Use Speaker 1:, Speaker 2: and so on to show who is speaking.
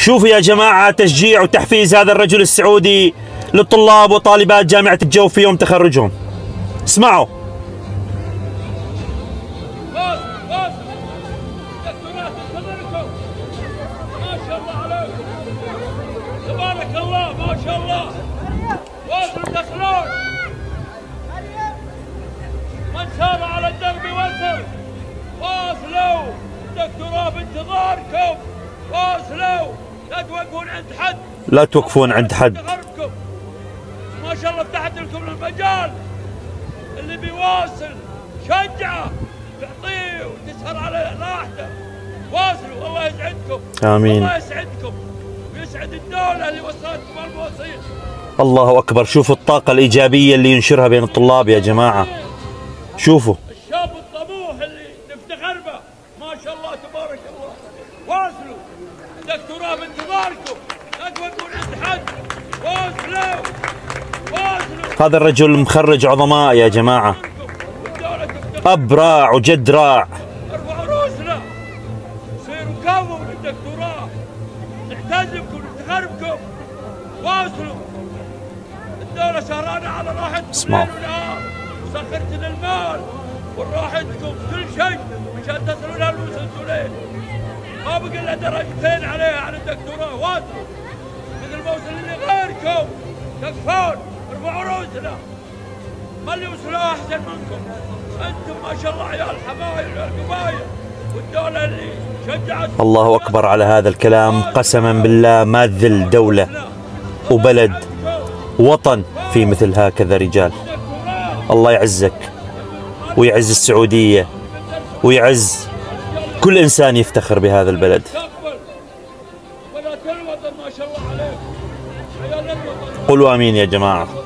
Speaker 1: شوفوا يا جماعة تشجيع وتحفيز هذا الرجل السعودي للطلاب وطالبات جامعة الجوف في يوم تخرجهم. اسمعوا.
Speaker 2: ما شاء الله عليكم، تبارك الله ما شاء الله. واصلوا تدخلون، من سار على الدرب وصل. واصلوا، الدكتوراه بانتظاركم. واصلوا، لا توقفون عند حد.
Speaker 1: لا توقفون عند حد.
Speaker 2: ما شاء الله فتحت لكم المجال. اللي بيواصل شجعه، تعطيه وتسهر على راحته. واصلوا، الله يسعدكم.
Speaker 1: امين.
Speaker 2: الله يسعدكم ويسعد الدولة اللي وصلتكم المواصيل.
Speaker 1: الله اكبر، شوفوا الطاقة الإيجابية اللي ينشرها بين الطلاب يا جماعة. شوفوا
Speaker 2: الشاب الطموح اللي نفتخر به، ما شاء الله تبارك الله. واصلوا، دكتوراه بانتظاركم، لا توقفون عند حد. واصلوا واصلوا.
Speaker 1: هذا الرجل مخرج عظماء يا جماعة، أب راع وجد راع.
Speaker 2: ارفعوا رؤوسنا، صيروا كفوا للدكتوراه، نعتز بكم نفتخر بكم. واصلوا، الدولة سهرانة على راحتكم
Speaker 1: اسمعوا.
Speaker 2: ليل ونهار، وسخرت لنا المال وراحتكم كل شيء مشان تصلوا لها اللي وصلتوا ليه. ما بقى الا درجتين عليها على الدكتوراه. واصلوا مثل ما وصل اللي غيركم. تكفون، ارفعوا رؤوسنا، ما اللي وصلوا احسن منكم. انتم ما شاء الله عيال حبايب القبايل، والدولة اللي شجعت.
Speaker 1: الله أكبر على هذا الكلام، قسما بالله ما تذل دولة وبلد وطن في مثل هكذا رجال. الله يعزك ويعز السعودية ويعز كل إنسان يفتخر بهذا البلد.
Speaker 2: ولا الوطن ما شاء الله عليك، عيال الوطن.
Speaker 1: قولوا آمين يا جماعة.